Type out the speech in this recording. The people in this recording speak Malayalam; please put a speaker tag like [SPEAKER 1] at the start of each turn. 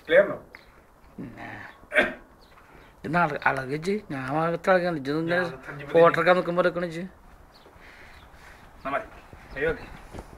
[SPEAKER 1] ഇത് അളകച്ച് ഞാൻ ഭാഗത്ത് അളകാണ് ഇജ്ജ് ഫോട്ടോക്കാൻ നിൽക്കുമ്പോൾ എടുക്കണിച്ച്